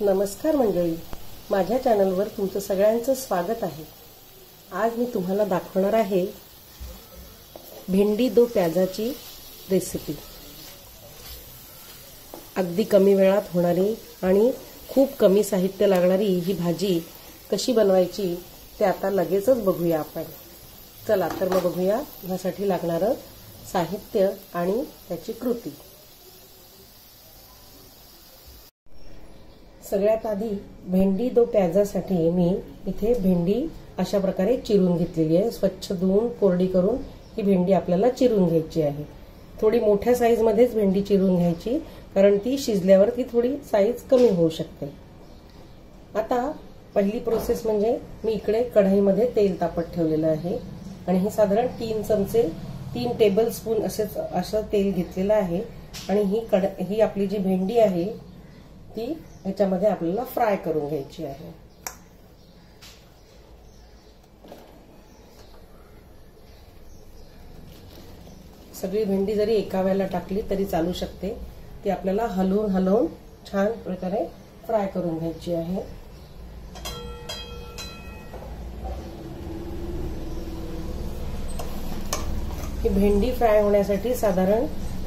नमस्कार मंडळी, माझ्या चॅनलवर तुमचं सगळ्यांचं स्वागत आहे। आज मी तुम्हाला दाखवणार आहे भेंडी दो प्याजाची रेसिपी। अगदी कमी वेळात होणारी आणि खूप कमी साहित्य लागणारी ही भाजी कशी बनवायची ते आता लगेचच बघूया आपण। चला तर मग बघूया यासाठी लागणारं साहित्य आणि त्याची कृती। सगळ्यात आधी भेंडी दो प्याजासाठी मी इथे भेंडी अशा प्रकारे चिरून घेतलेली आहे। स्वच्छ धुवून कोरडी करून ही भेंडी आपल्याला चिरून घ्यायची आहे। थोडी मोठ्या साईज मध्येच भेंडी चिरून घ्यायची, कारण ती शिजल्यावर ती थोडी साईज कमी होऊ शकते। आता पहिली प्रोसेस म्हणजे मी इकडे कढईमध्ये तेल तापत ठेवलेलं आहे आणि हे साधारण 3 टेबलस्पून असं तेल घेतलेलं आहे आणि ही आपली जी भेंडी आहे ती ह्याच्यामध्ये आपल्याला फ्राय करून घ्यायची आहे। सगळी भेंडी जरी एका वेळेला टाकली तरी चालू शकते, ती आपल्याला हलवून छान प्रकारे फ्राय करून घ्यायची आहे। ही भेंडी फ्राय होण्यासाठी साधारण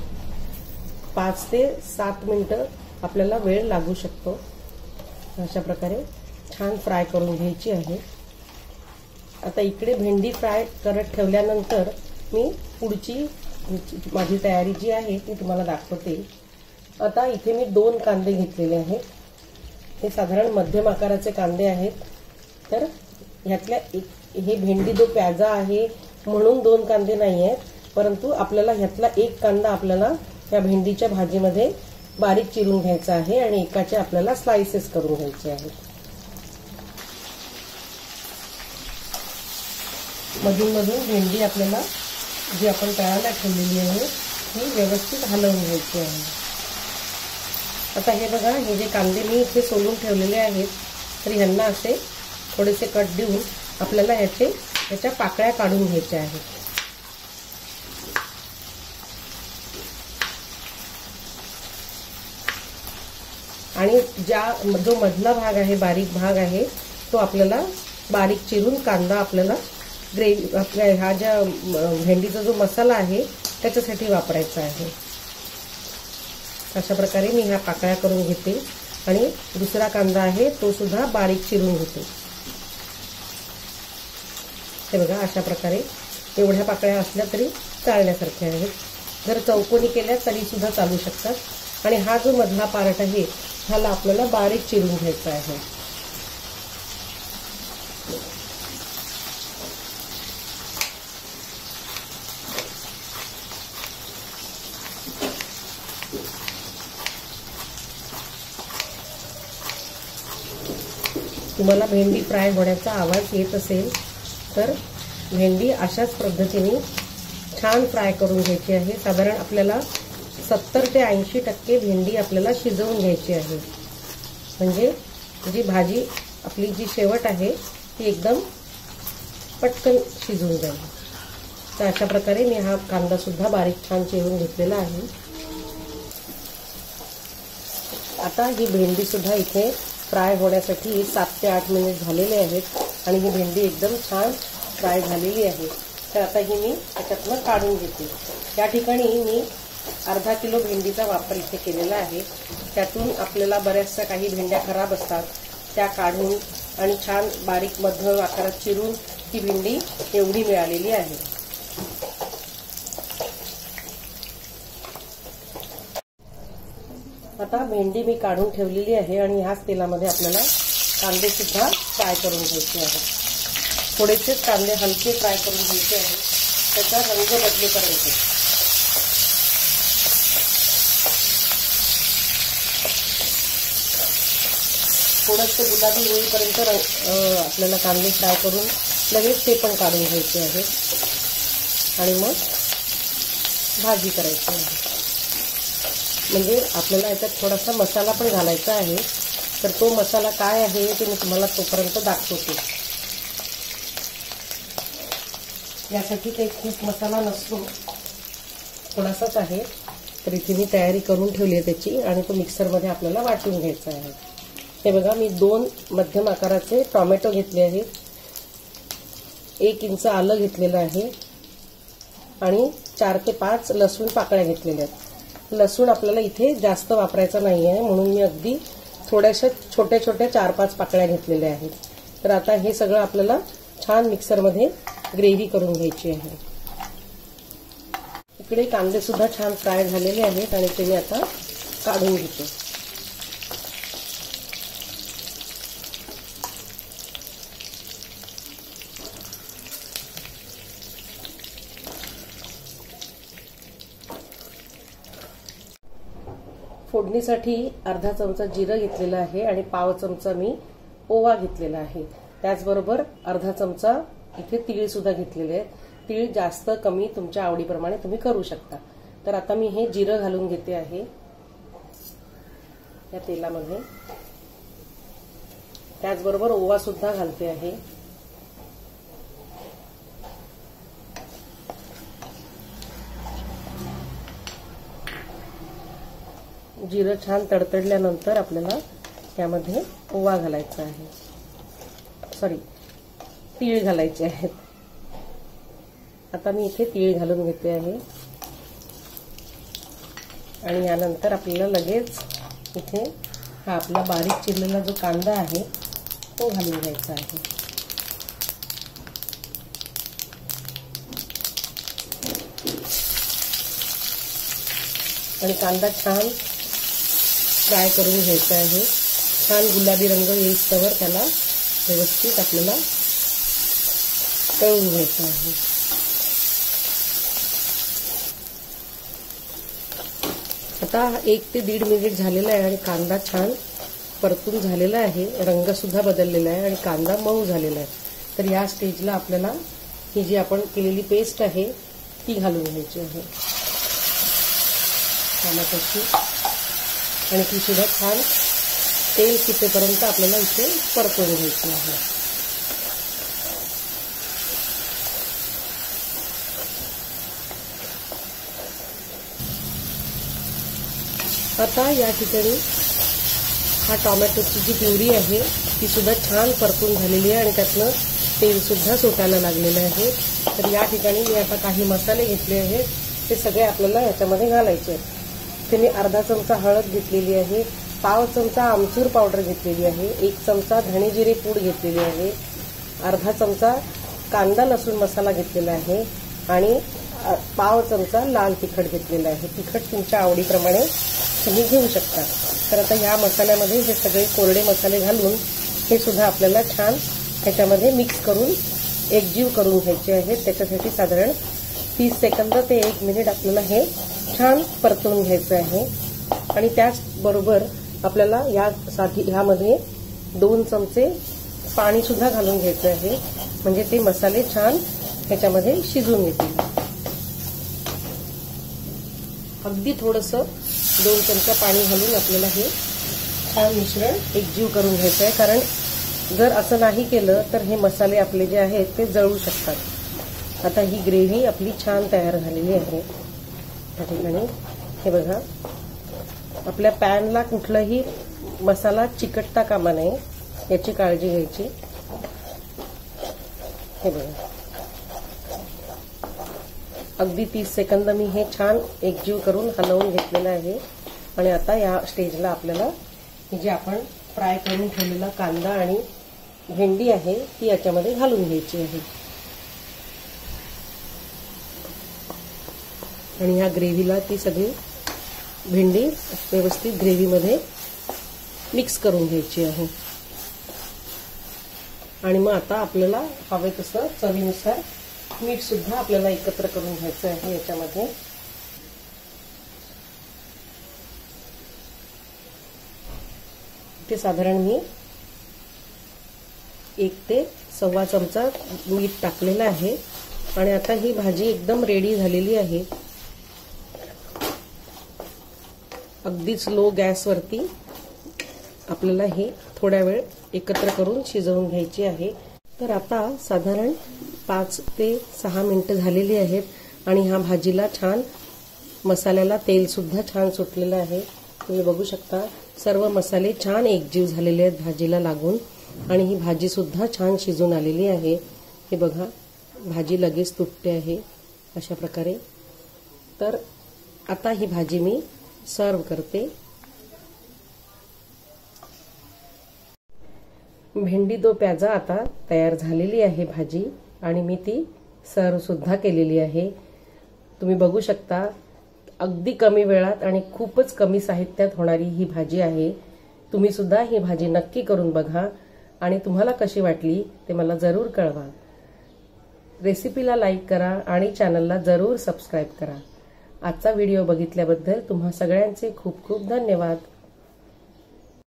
5 ते 7 मिनिटं आपल्याला वेळ लागू शकतो। अशा प्रकारे छान फ्राय करून घ्यायची आहे। आता इकडे भेंडी फ्राय करत ठेवल्यानंतर मी पुढची माझी तयारी जी आहे ती तुम्हाला दाखवते। आता इथे मी 2 कांदे घेतलेले आहेत। हे साधारण मध्यम आकाराचे कांदे आहेत। तर ह्यातल्या हे भेंडी दो प्याजा आहे म्हणून 2 कांदे नाही आहेत, परंतु आपल्याला ह्यातला एक कांदा आपल्याला या भेंडीच्या भाजीमध्ये बारीक चिरून घ्यायचा आहे आणि एकाचे आपल्याला स्लाइसेस करून घ्यायचे आहेत। मधून भेंडी आपल्याला जी आपण तळायला ठेवलेली आहे ती व्यवस्थित हलवून घ्यायची आहे। आता हे बघा, हे जे कांदे मी इथे सोलून ठेवलेले आहेत तर ह्यांना असे थोडेसे कट देऊन आपल्याला ह्याच्या पाकळ्या काढून घ्यायच्या आहेत। आणि जो मधला भाग आहे, बारीक भाग आहे, तो आपल्याला बारीक चिरून कांदा आपल्याला ग्रेव्ही आपल्या ह्या ज्या भेंडीचा जो मसाला आहे त्याच्यासाठी वापरायचा आहे। अशा प्रकारे मी ह्या पाकळ्या करून घेते आणि दुसरा कांदा आहे तो सुद्धा बारीक चिरून घेते। हे बघा, अशा प्रकारे एवढ्या पाकळ्या असल्या तरी चालण्यासारख्या आहेत। जर चौकोनी केल्या तरी सुद्धा चालू शकतात। आणि हा जो मधला पार्ट आहे ह्याला आपल्याला बारीक चिरून घ्यायचा आहे। तुम्हाला भेंडी फ्राय होण्याचा आवाज येत असेल तर भेंडी अशाच पद्धतीने छान फ्राय करून घ्यायची आहे। साधारण आपल्याला 70 ते 80% भेंडी आपल्याला शिजवून घ्यायची आहे, म्हणजे जी भाजी आपली जी शेवट आहे ती एकदम पटकन शिजून जाईल। तर अशा प्रकारे मी हा कांदा सुद्धा बारीक छान चिरून घेतलेला आहे। आता ही भेंडी सुद्धा इथे फ्राय होण्यासाठी 7 ते 8 मिनिट झालेले आहेत आणि ही भेंडी एकदम छान फ्राय झालेली आहे। तर आता ही मी त्याच्यातनं काढून घेते। या ठिकाणी मी अर्धा किलो भेंडीचा वापर इथे केलेला आहे। त्यातून आपल्याला बऱ्याचशा काही भेंड्या खराब असतात त्या काढून आणि छान बारीक मध्यम आकारात चिरून ही भेंडी एवढी मिळालेली आहे। आता भेंडी मी काढून ठेवलेली आहे आणि ह्याच तेलामध्ये आपल्याला कांदे सुद्धा फ्राय करून घ्यायचे आहेत। थोडेसेच कांदे हलके फ्राय करून घ्यायचे आहेत, त्याचा रंग बदलेपर्यंत। थोडंसं गुलाबी होईपर्यंत आपल्याला कांदे फ्राय करून लगेच ते पण काढून घ्यायचे आहेत आणि मग भाजी करायची आहे। म्हणजे आपल्याला याच्यात थोडासा मसाला पण घालायचा आहे, तर तो मसाला काय आहे ते मी तुम्हाला तोपर्यंत दाखवते। यासाठी काही खूप मसाला नसतो, थोडासाच आहे। तर इथे मी तयारी करून ठेवली आहे त्याची आणि तो मिक्सरमध्ये आपल्याला वाटून घ्यायचा आहे। हे बघा, मी 2 मध्यम आकाराचे टोमॅटो घेतले आहेत, 1 इंच आलं घेतलेलं आहे आणि 4 ते 5 लसूण पाकळ्या घेतलेल्या आहेत. लसूण आपल्याला इथे जास्त वापरायचा नाही आहे, म्हणून मी अगदी थोड्याशा छोट्या छोट्या 4-5 पाकळ्या घेतलेल्या आहेत. तर आता हे सगळं आपल्याला छान मिक्सरमध्ये ग्रेव्ही करून घ्यायची आहे. इकडे कांदे सुद्धा छान फ्राय झालेले आहेत आणि ते मी आता काढून घेते. फोडणीसाठी अर्धा चमचा जिरं घेतलेलं आहे आणि पाव चमचा मी ओवा घेतलेला आहे. त्याचबरोबर अर्धा चमचा इथे तीळ सुद्धा घेतलेले आहेत. तीळ जास्त कमी तुमच्या आवडीप्रमाणे तुम्ही करू शकता. तर आता मी हे जिरं घालून घेते आहे या तेलामध्ये. त्याचबरोबर ओवा सुद्धा घालते आहे. जिरं छान तडतडल्यानंतर आपल्याला त्यामध्ये ओवा घालायचा आहे, तीळ घालायचे आहेत. आता मी इथे तीळ घालून घेते आहे आणि यानंतर आपल्याला लगेच इथे हा आपला बारीक चिरलेला जो कांदा आहे तो घालून घ्यायचा आहे. आणि कांदा छान फ्राय करून घ्यायचा आहे. छान गुलाबी रंग येईस्तोवर त्याला व्यवस्थित आपल्याला तळून घ्यायचं आहे. आता 1 ते 1.5 मिनिट झालेला आहे आणि कांदा छान परतून झालेला आहे, रंग सुद्धा बदललेला आहे आणि कांदा मऊ झालेला आहे. तर या स्टेजला आपल्याला ही जी आपण केलेली पेस्ट आहे ती घालून घ्यायची आहे टोमॅटोची आणि ती सुद्धा छान तेल सुटेपर्यंत आपल्याला इथे परतून घ्यायची आहे. आता या ठिकाणी हा टोमॅटोची जी प्युरी आहे ती सुद्धा छान परतून झालेली आहे आणि त्यातनं तेल सुद्धा सुटायला लागलेलं आहे. तर या ठिकाणी मी आता काही मसाले घेतले आहेत, ते सगळे आपल्याला याच्यामध्ये घालायचे आहेत. ते मी अर्धा चमचा हळद घेतलेली आहे, पाव चमचा आमचूर पावडर घेतलेली आहे, 1 चमचा धणे जिरे पूड घेतलेली आहे, अर्धा चमचा कांदा लसूण मसाला घेतलेला आहे आणि पाव चमचा लाल तिखट घेतलेला आहे. तिखट तुमच्या आवडीप्रमाणे तुम्ही घेऊ शकता. तर आता या मसाल्यामध्ये हे सगळे कोरडे मसाले घालून हे सुद्धा आपल्याला छान ह्याच्यामध्ये मिक्स करून एकजीव करून घ्यायचे आहेत. त्याच्यासाठी साधारण 30 सेकंद ते 1 मिनिट आपल्याला हे छान परतवून घ्यायचं आहे. आणि त्याचबरोबर आपल्याला ह्यामध्ये 2 चमचे पाणी सुद्धा घालून घ्यायचं आहे, म्हणजे ते मसाले छान ह्याच्यामध्ये शिजून येतील. अगदी थोडंसं 2 चमचा पाणी घालून आपल्याला हे छान मिश्रण एकजीव करून घ्यायचं आहे, कारण जर असं नाही केलं तर हे मसाले आपले जे आहेत ते जळू शकतात. आता ही ग्रेव्ही आपली छान तयार झालेली आहे. या ठिकाणी हे बघा, आपल्या पॅनला कुठलाही मसाला चिकटता कामा नये याची काळजी घ्यायची. हे बघा, अगदी 30 सेकंद मी हे छान एकजीव करून हलवून घेतलेलं आहे. आणि आता या स्टेजला आपल्याला जे आपण फ्राय करून ठेवलेला कांदा आणि भेंडी आहे ती याच्यामध्ये घालून घ्यायची आहे आणि या ग्रेव्हीला ती सगळी भेंडी व्यवस्थित ग्रेव्हीमध्ये मिक्स करून घ्यायची आहे. आणि मग आता आपल्याला हवे तसं चवीनुसार मीठ सुद्धा आपल्याला एकत्र करून घ्यायचं आहे याच्यामध्ये. ते साधारण मी 1 ते सव्वा चमचा मीठ टाकलेलं आहे. आणि आता ही भाजी एकदम रेडी झालेली आहे. अगदीच लो गॅसवरती आपल्याला हे थोड्या वेळ एकत्र करून शिजवून घ्यायची आहे. तर आता साधारण 5 ते 6 मिनिटं झालेली आहेत आणि ह्या भाजीला छान मसाल्याला तेल सुद्धा छान सुटलेलं आहे. तुम्ही बघू शकता सर्व मसाले छान एकजीव झालेले आहेत भाजीला लागून आणि ही भाजी सुद्धा छान शिजून आलेली आहे। हे बघा भाजी लगेच तुटते आहे अशा प्रकारे। तर आता ही भाजी मी सर्व करते। भेंडी दो प्याजा आता तयार झालेली आहे भाजी आणि मी ती सर्व सुद्धा केलेली आहे। तुम्ही बघू शकता अगदी कमी वेळात आणि खूपच कमी साहित्यात होणारी ही भाजी आहे। तुम्ही सुद्धा ही भाजी नक्की करून बघा आणि तुम्हाला कशी वाटली ते मला जरूर कळवा। रेसिपीला लाईक करा आणि चॅनलला जरूर सबस्क्राइब करा। आजचा व्हिडिओ बघितल्याबद्दल तुम्हा सगळ्यांचे खूप खूप धन्यवाद।